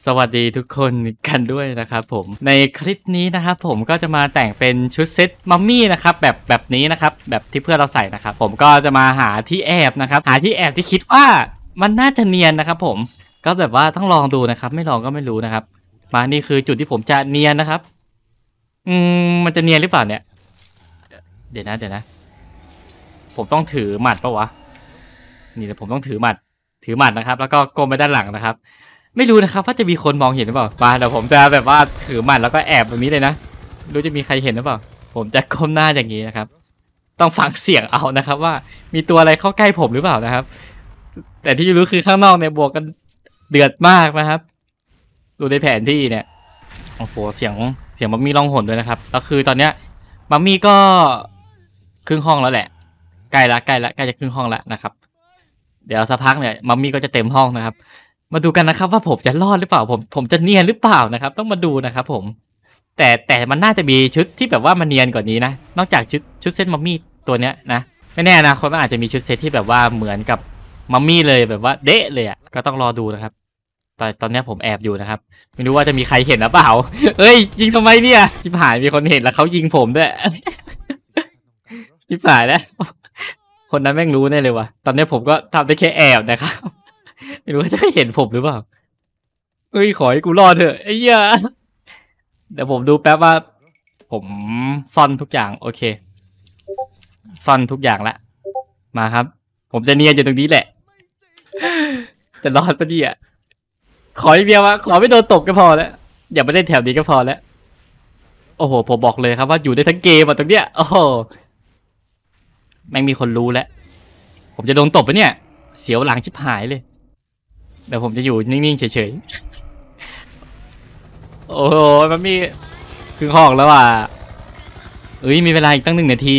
สวัสดีทุกคนกันด้วยนะครับผมในคลิปนี้นะครับผมก็จะมาแต่งเป็นชุดเซตมัมมี่นะครับแบบนี้นะครับแบบที่เพื่อนเราใส่นะครับผมก็จะมาหาที่แอบนะครับหาที่แอบที่คิดว่ามันน่าจะเนียนนะครับผมก็แบบว่าต้องลองดูนะครับไม่ลองก็ไม่รู้นะครับมานี่คือจุดที่ผมจะเนียนนะครับมันจะเนียนหรือเปล่าเนี่ยเดี๋ยวนะผมต้องถือหมัดปะวะนี่แต่ผมต้องถือหมัดนะครับแล้วก็ก้มไปด้านหลังนะครับไม่รู้นะครับว่าจะมีคนมองเห็นหรือเปล่ามาเดี๋ยวผมจะแบบว่าถือหมัดแล้วก็แอบแบบนี้เลยนะรู้จะมีใครเห็นหรือเปล่าผมจะก้มหน้าอย่างนี้นะครับต้องฟังเสียงเอานะครับว่ามีตัวอะไรเข้าใกล้ผมหรือเปล่านะครับแต่ที่รู้คือข้างนอกเนี่ยบวกกันเดือดมากนะครับดูในแผนที่เนี่ยโอ้โหเสียงมัมมี่ร้องหนด้วยนะครับแล้วคือตอนเนี้ยมัมมี่ก็ครึ่งห้องแล้วแหละใกล้จะครึ่งห้องแล้วนะครับเดี๋ยวสักพักเนี่ยมัมมี่ก็จะเต็มห้องนะครับมาดูกันนะครับว่าผมจะรอดหรือเปล่าผมจะเนียนหรือเปล่านะครับต้องมาดูนะครับผมแต่มันน่าจะมีชุดที่แบบว่ามันเนียนกว่านี้นะนอกจากชุดเซตมัมมี่ตัวเนี้ยนะไม่แน่นะคนมันอาจจะมีชุดเซตที่แบบว่าเหมือนกับมัมมี่เลยแบบว่าเดะเลยอ่ะก็ต้องรอดูนะครับตอนนี้ผมแอบอยู่นะครับไม่รู้ว่าจะมีใครเห็นหรือเปล่าเอ้ยยิงทำไมเนี่ยชิบหายมีคนเห็นแล้วเขายิงผมด้วยชิบหายแล้วคนนั้นแม่งรู้แน่เลยว่ะตอนนี้ผมก็ทำได้แค่แอบนะครับไม่รู้ว่าจะเห็นผมหรือเปล่าเอ้ยขอให้กูรอดเถอะไอ้เหี้ยเดี๋ยวผมดูแป๊บว่าผมซ่อนทุกอย่างโอเคซ่อนทุกอย่างละมาครับผมจะเนียนอยู่ตรงนี้แหละจะรอดปะเนี่ยขออีกเดียววะขอไม่โดนตกก็พอแล้วอย่าไปเล่นแถวนี้ก็พอแล้วโอ้โหผมบอกเลยครับว่าอยู่ได้ทั้งเกมอ่ะตรงเนี้ยโอ้โหแม่งมีคนรู้แล้วผมจะโดนตบปะเนี่ยเสียวหลังชิบหายเลยเดี๋ยวผมจะอยู่นิ่งๆเฉยๆโอ้โหมันมีครึ่งห้องแล้วอ่ะเอ้ยมีเวลาอีกตั้ง1 นาที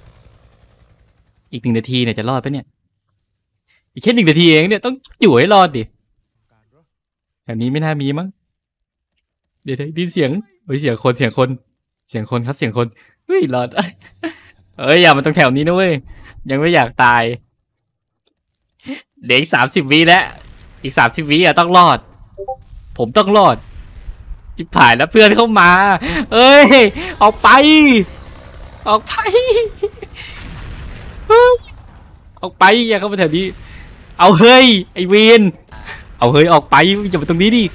อีก1 นาทีเนี่ยจะรอดปะเนี่ยอีกแค่1 นาทีเองเนี่ยต้องอยู่ให้รอดดิแบบนี้ไม่น่ามีมั้งเดี๋ยวได้ยินเสียงเฮ้ยเสียงคนครับเสียงคนเฮ้ยรอดเอ้ยอย่ามาตรงแถวนี้นะเว้ยยังไม่อยากตายเดี๋ยวอีก30 วิแล้วอีก30 วิอ่ะต้องรอดผมต้องรอดจิบผ่ายแล้วเพื่อนเข้ามาเอ้ยออกไปออกไปออกไปอย่าเข้ามาแถวนี้เอาเฮ้ยไอเวนเอาเฮ้ยออกไปอย่ามาตรงนี้ดิ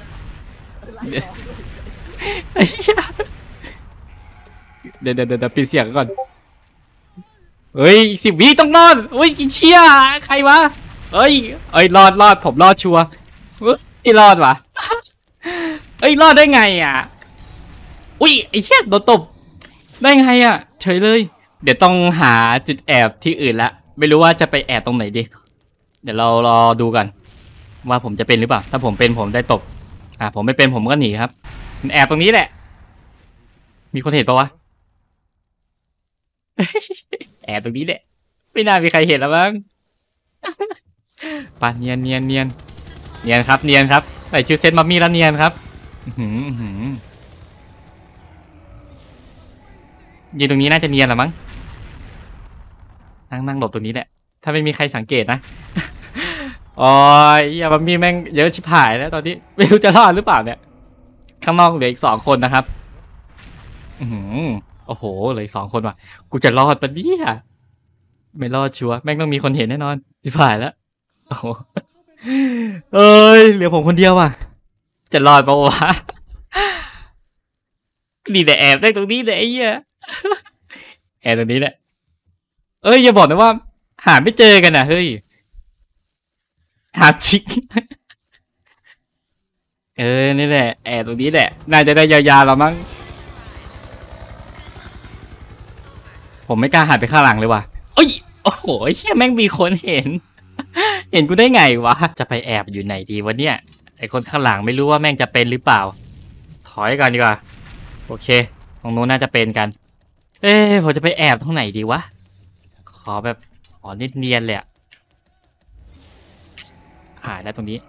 เดี๋ยวปิดเสียงก่อนเฮ้ย10 วิต้องรอดเฮ้ยกินเชี่ยใครวะเอ้ยรอดผมรอดชัวร์ไม่รอดวะเอ้ยรอดได้ไงอ่ะอุ้ยไอ้เชี่ยโดนตบได้ไงอ่ะเฉยเลยเดี๋ยวต้องหาจุดแอบที่อื่นละไม่รู้ว่าจะไปแอบตรงไหนดีเดี๋ยวเรารอดูกันว่าผมจะเป็นหรือเปล่าถ้าผมเป็นผมได้ตบผมไม่เป็นผมก็หนีครับแอบตรงนี้แหละมีคนเห็นปะวะ แอบตรงนี้แหละไม่น่ามีใครเห็นแล้วมั้งปะเนียนครับใส่ชื่อเซตมัมมี่แล้วเนียนครับยืนตรงนี้น่าจะเนียนหรอมั้งนั่งหลบตรงนี้แหละถ้าไม่มีใครสังเกตนะโอ้ยอย่ามัมมี่แม่งเยอะชิบหายแล้วตอนนี้ไม่รู้จะรอดหรือเปล่าเนี่ยข้างนอกเหลืออีก2 คนนะครับโอ้โหเหลืออีก2 คนว่ะกูจะรอดปะเนี่ยไม่รอดชัวร์แม่งต้องมีคนเห็นแน่นอนชิบหายแล้วโอ้โหเอ้ยเหลือผมคนเดียวว่ะจะรอดปะวะนี่แต่แอบได้ตรงนี้เลยไอ้เหี้ยแอบตรงนี้แหละเอ้ยอย่าบอกนะว่าหาไม่เจอกันนะเฮ้ยถามจริงนี่แหละแอบตรงนี้แหละน่าจะได้ยาวๆแล้วมั้งผมไม่กล้าหันไปข้างหลังเลยว่ะเอ้ยโอ้โหเฮียแม่งมีคนเห็นกูได้ไงวะจะไปแอบอยู่ไหนดีวะเนี่ยไอคนข้างหลังไม่รู้ว่าแม่งจะเป็นหรือเปล่าถอยก่อนดีกว่าโอเคตรงโน้นน่าจะเป็นกันผมจะไปแอบตรงไหนดีวะขอแบบนิดเนียนเลยอะหายแล้วตรงนี้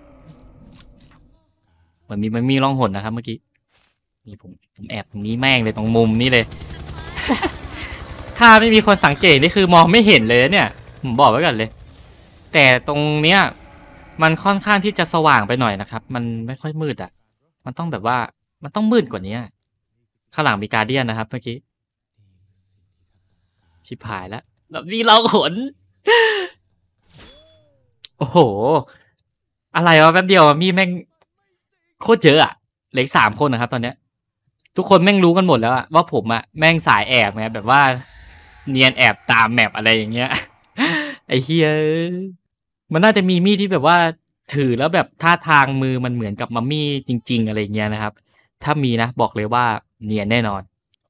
เหมือนมันมีร่องหนนะครับเมื่อกี้นี่ผมแอบตรงนี้แม่งเลยตรงมุมนี้เลยถ้าไม่มีคนสังเกตนี่คือมองไม่เห็นเลยเนี่ยผมบอกไว้ก่อนเลยแต่ตรงเนี้ยมันค่อนข้างที่จะสว่างไปหน่อยนะครับมันไม่ค่อยมืดอ่ะมันต้องแบบว่ามันต้องมืดกว่านี้ข้างหลังมีการเดียนนะครับเมื่อกี้ชิบหายแล้วแบบนี้เราขนโอ้โหอะไรวะแป๊บเดียวมีแม่งโคตรเยอะอะเหลือ3 คนนะครับตอนเนี้ยทุกคนแม่งรู้กันหมดแล้วอะว่าผมอะแม่งสายแอบไงแบบว่าเนียนแอบตามแมปอะไรอย่างเงี้ยไอ้เฮียมันน่าจะมีมีดที่แบบว่าถือแล้วแบบท่าทางมือมันเหมือนกับมัมมี่จริงๆอะไรเงี้ยนะครับถ้ามีนะบอกเลยว่าเนียนแน่นอน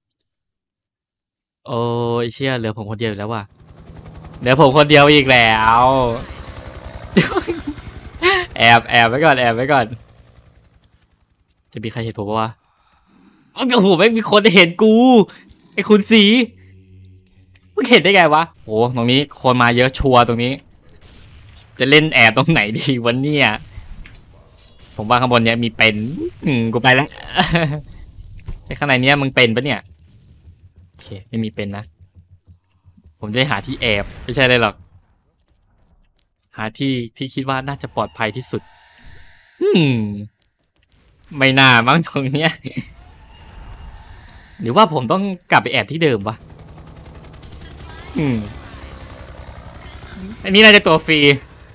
โอ้ยเชี่ยเหลือผมคนเดียวอยู่แล้วว่ะเหลือผมคนเดียวอีกแล้วแอบไว้ก่อนแอบไว้ก่อนจะมีใครเห็นผมปะวะโอ้โหไม่มีคนเห็นกูไอ้คุณสีมึงเห็นได้ไงวะโอ้ตรงนี้คนมาเยอะชัวร์ตรงนี้จะเล่นแอบตรงไหนดีวันนี้ผมว่าข้างบนเนี้ยมีเป็นกูไปแล้วไอ้ข้างในเนี้ยมึงเป็นปะเนี่ยโอเคไม่มีเป็นนะผมจะหาที่แอบไม่ใช่เลยหรอกหาที่คิดว่าน่าจะปลอดภัยที่สุดอืมไม่น่ามั้งตรงเนี้ยหรือว่าผมต้องกลับไปแอบที่เดิมวะอันนี้น่าจะตัวฟรี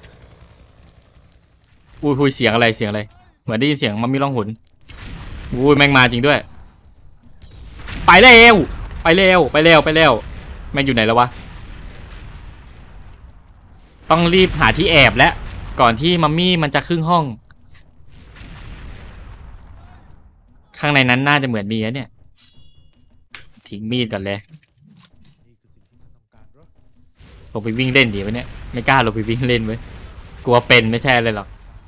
อุ้ยเสียงอะไรเสียงอะไรเหมือนได้ยินเสียงมันมีร่องหนอุ้ยแม่งมาจริงด้วยไปเร็วไปเร็วไปเร็วไปเร็วแม่งอยู่ไหนแล้ววะต้องรีบหาที่แอบแล้วก่อนที่มัมมี่มันจะครึ่งห้องข้างในนั้นน่าจะเหมือนมีนะเนี่ยทิ้งมีดก่อนเลยลงไปวิ่งเล่นดีวะเนี่ยไม่กล้าลงไปวิ่งเล่นเว้ยกลัวเป็นไม่ใช่เลยหรอก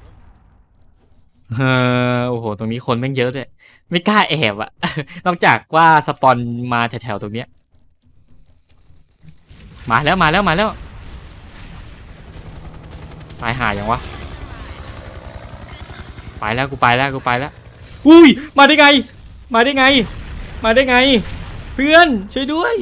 โอ้โหตรงนี้คนแม่งเยอะด้วยไม่กล้าแอบอะนอกจากว่าสปอนมาแถวๆตรงเนี้ยมาแล้วมาแล้วมาแล้วตายหาอย่างวะไปแล้วกูไปแล้วกูไปแล้วอุ้ยมาได้ไงมาได้ไงมาได้ไงเพื่อนช่วยด้วย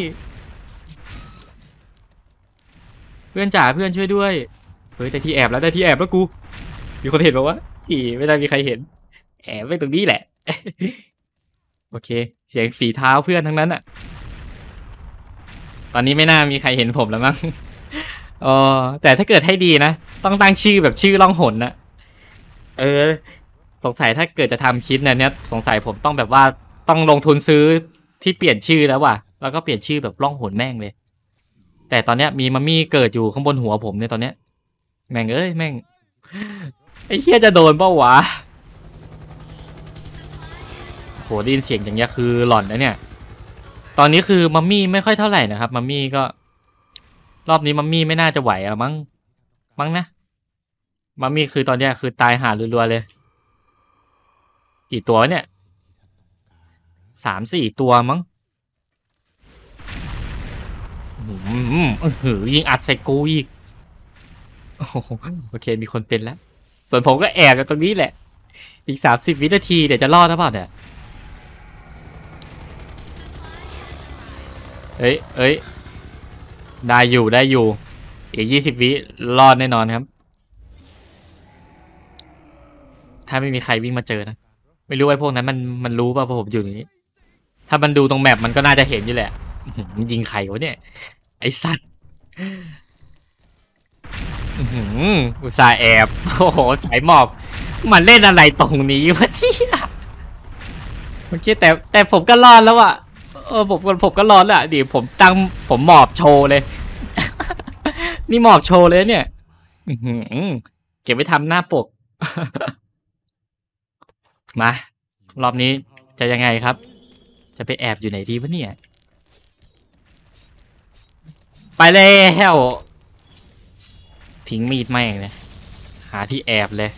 เพื่อนจ๋าเพื่อนช่วยด้วยเฮ้ยแต่ที่แอบแล้วได้ที่แอบแล้วกูมีคนเห็นปะวะอีไม่ได้มีใครเห็นแอบไว้ตรงนี้แหละโอเคเสียงฝีเท้าเพื่อนทั้งนั้นอะตอนนี้ไม่น่ามีใครเห็นผมแล้วมั้งอ๋อแต่ถ้าเกิดให้ดีนะต้องตั้งชื่อแบบชื่อล่องหนนะเออสงสัยถ้าเกิดจะทำคลิปเนี่ยสงสัยผมต้องแบบว่าต้องลงทุนซื้อที่เปลี่ยนชื่อแล้วว่ะแล้วก็เปลี่ยนชื่อแบบล่องหนแม่งเลยแต่ตอนเนี้ยมีมัมมี่เกิดอยู่ข้างบนหัวผมเนี่ยตอนเนี้ยแม่งเอ้ยแม่งไอ้เหี้ยจะโดนเปล่าวะโหได้ยินเสียงอย่างเงี้ยคือหลอนนะเนี่ยตอนนี้คือมัมมี่ไม่ค่อยเท่าไหร่นะครับมัมมี่ก็รอบนี้มัมมี่ไม่น่าจะไหวอะมั้งนะมัมมี่คือตอนเนี้ยคือตายหารัวๆเลยกี่ตัวเนี่ย3-4 ตัวมั้งยิงอัดใส่กูอีกโอเคมีคนเป็นแล้วส่วนผมก็แอบอยู่ตรงนี้แหละอีก30 วินาทีเดี๋ยวจะรอดหรือเปล่าเนี่ยเอ้ยได้อยู่อีก20 วิรอดแน่นอนครับถ้าไม่มีใครวิ่งมาเจอนะไม่รู้ไอ้พวกนั้นมันรู้ป่ะว่าผมอยู่ตรงนี้ถ้ามันดูตรงแมปมันก็น่าจะเห็นอยู่แหละมันยิงใครวะเนี่ยไอสัตว์อุตส่าห์แอบโอ้โหสายหมอบมันเล่นอะไรตรงนี้วะเนี่ยโอเคแต่ผมก็รอดแล้วอะผมก็รอดแล้วดิผมหมอบโชว์เลยนี่หมอบโชว์เลยเนี่ยเก็บไว้ทำหน้าปกมารอบนี้จะยังไงครับจะไปแอบอยู่ไหนดีวะเนี่ยไปแล้วทิ้งมีดแม่งเลยหาที่แอบเลย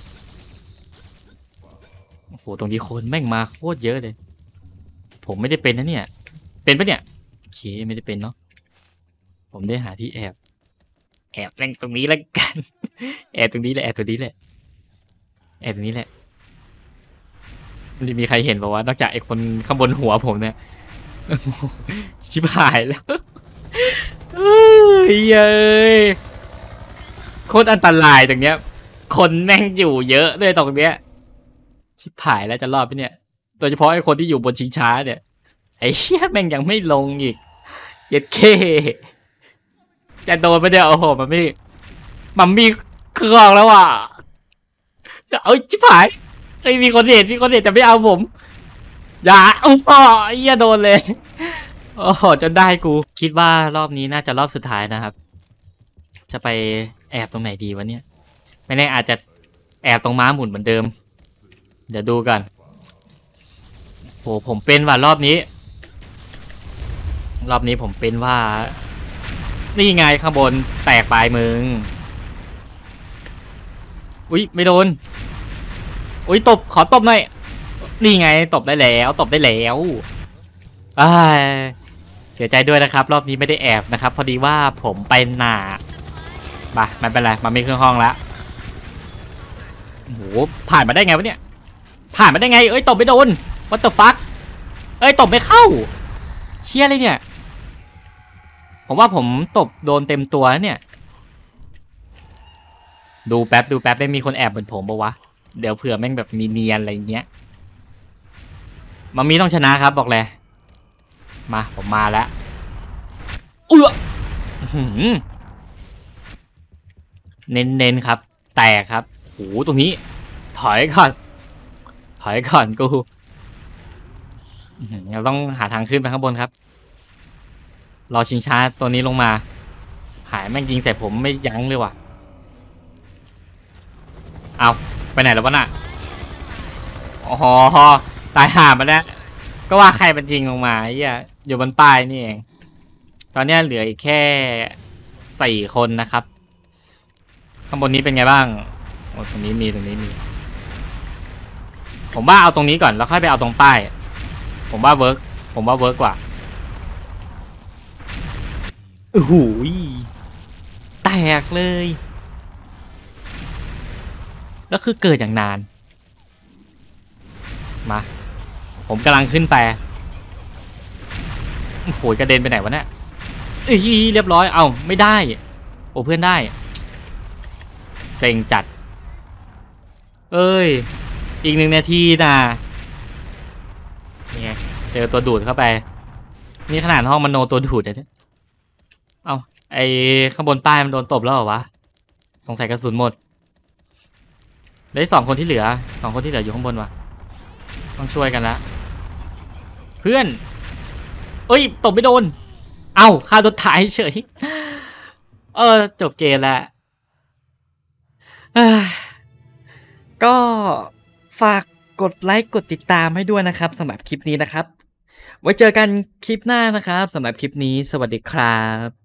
โอ้โหตรงนี้คนแม่งมาโคตรเยอะเลยผมไม่ได้เป็นนะเนี่ยเป็นปะเนี่ยโอเคไม่ได้เป็นเนาะผมได้หาที่แอบแม่งตรงนี้แล้วกันแอบตรงนี้แหละแอบตรงนี้แหละแอบตรงนี้แหละมันจะมีใครเห็นป่าวะนอกจากไอ้คนข้างบนหัวผมเนี่ยชิบหายแล้วเฮ้ยโคตรอันตรายตรงเนี้ยคนแม่งอยู่เยอะเลยตรงเนี้ยชิบหายแล้วจะรอดไปเนี่ยโดยเฉพาะไอ้คนที่อยู่บนชิงช้าเนี่ยไอ้เหี้ยแม่งยังไม่ลงอีกเย็ดเคจะโดนไปเดี๋ยวโอ้โหมันมีเครื่องแล้วอ่ะเอ้ยชิบหายเฮ้ยมีคนเห็นแต่ไม่เอาผมอย่าโอ้โหเหี้ยโดนเลยโอ้โหจนได้กูคิดว่ารอบนี้น่าจะรอบสุดท้ายนะครับจะไปแอบตรงไหนดีวะเนี่ยไม่แน่อาจจะแอบตรงม้าหมุนเหมือนเดิมเดี๋ยวดูกันโหผมเป็นว่ารอบนี้ผมเป็นว่านี่ไงข้างบนแตกปลายมึงอุ๊ยไม่โดนอุ๊ยตบขอตบหน่อยนี่ไงตบได้แล้วเสียใจด้วยนะครับรอบนี้ไม่ได้แอบนะครับพอดีว่าผมไปหนาบ่ะไม่เป็นไรมันมีเครื่องห้องแล้วโอ้โหผ่านมาได้ไงวะเนี่ยผ่านมาได้ไงเอ้ยตบไม่โดน what the fuck เอ้ยตบไม่เข้าเชี่ยเลยเนี่ยผมว่าผมตบโดนเต็มตัวเนี่ยดูแป๊บไม่มีคนแอบเหมือนผมปะวะเดี๋ยวเผื่อแม่งแบบมีเนียนอะไรเงี้ยมันมีต้องชนะครับบอกเลยมาผมมาแล้วเน้นครับแตกครับโอ้ตรงนี้ถอยก่อนกูเราต้องหาทางขึ้นไปข้างบนครับรอชิงช้าตัวนี้ลงมาหายแม่งยิงใส่ผมไม่ยั้งเลยว่ะเอาไปไหนแล้ววะน่ะอ๋อตายห่ามาแล้วก็ว่าใครเป็นจริงลงมาไอ้เหี้ยอยู่บนป้ายนี่เองตอนนี้เหลืออีกแค่4 คนนะครับข้างบนนี้เป็นไงบ้างโอ้ตรงนี้มีผมว่าเอาตรงนี้ก่อนแล้วค่อยไปเอาตรงป้ายผมว่าเวิร์กกว่าโอ้โหแตกเลยแล้วคือเกิดอย่างนานมาผมกำลังขึ้นไปโอ้โหกระเด็นไปไหนวะเนี่ยเรียบร้อยเอาไม่ได้โอ้เพื่อนได้เซ็งจัดเอ้ยอีก1 นาทีนะนี่ไงเจอตัวดูดเข้าไปนี่ขนาดห้องมโนตัวดูดเนี่ยเอาไอ้ข้างบนป้ายมันโดนตบแล้วเหรอวะสงสัยกระสุนหมดเลย2 คนที่เหลืออยู่ข้างบนวะต้องช่วยกันละเพื่อนเอ้ยตบไม่โดนเอ้าฆ่าตัวตายเฉยจบเกมแล้วก็ฝากกดไลค์กดติดตามให้ด้วยนะครับสำหรับคลิปนี้นะครับไว้เจอกันคลิปหน้านะครับสำหรับคลิปนี้สวัสดีครับ